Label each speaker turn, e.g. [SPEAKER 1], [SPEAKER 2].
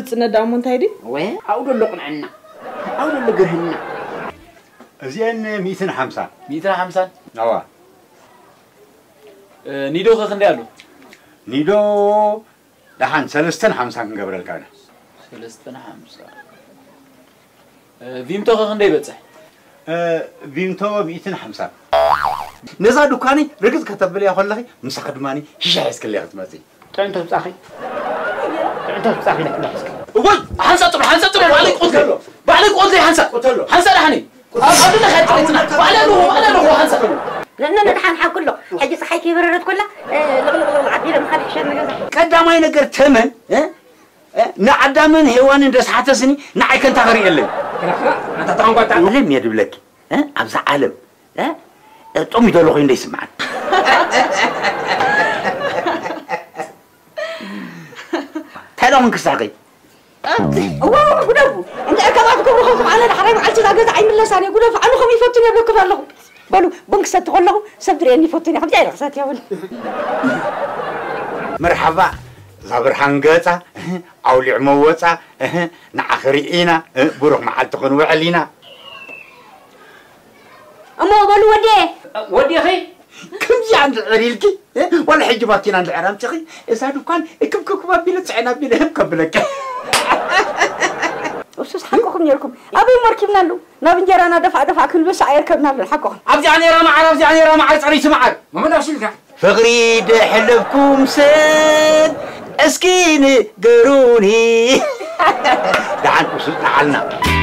[SPEAKER 1] زمتنا دامون تايدي
[SPEAKER 2] وين أقول له قنعنا أقول له جرهنا
[SPEAKER 3] زين 250
[SPEAKER 4] 250
[SPEAKER 3] أوا
[SPEAKER 4] نيدو خندي قالو
[SPEAKER 3] نيدو دحان 350 قبل الكان
[SPEAKER 4] 350 فيمتو خندي بتصح
[SPEAKER 3] فيمتو 250 نزا دكاني رجز كتب لي أقول لك مسخ دماني شيء عايز لي أخدمتي
[SPEAKER 2] أنت بتصحي أنت بتصحي لك
[SPEAKER 4] وي حنسة بعليك قلت لي حنسة لحني أقول لك أنا حنسة
[SPEAKER 2] لأننا نحن حكله حاجة صحي كبيرة كلها عبيرة مخالف شيء من
[SPEAKER 3] قدامي نقدر تمن نعدامن هوان درس حتى سني نعيك أنت غري اللي
[SPEAKER 2] أنت تانقط
[SPEAKER 3] ولم يدبلك أبز عالم تومي دولو خين ليس معنا تلون كساقي
[SPEAKER 2] واو قولوا أنت أكبر تقولوا على الحرام على تلاقي عين الله ثانية قولوا فعنوا خمي فوتني أبلك فعلهم بلو بنك ستقولهم سبدريني فوتني حبتي على رأساتي يا ولد
[SPEAKER 3] مرحبا زابر حنقطع أولي عموطع نعخرينا بروح محل تكون وعلينا
[SPEAKER 2] أما بلو ودي
[SPEAKER 4] أخي
[SPEAKER 3] كم جي عند العريلكي ولا حجباتين عند العرام تخي إذا كان كم بيلت عنا بيلهم قبلك
[SPEAKER 2] وسوس حقكم يركم أبي مركبنا له نبنجرنا دفع كل بس عيركبنا له حقكم
[SPEAKER 4] أبدي عني رامع صاري سمعك ما من أشيلك
[SPEAKER 3] فغريد حلفكم سد اسكيني قروني دعان وصلت عنا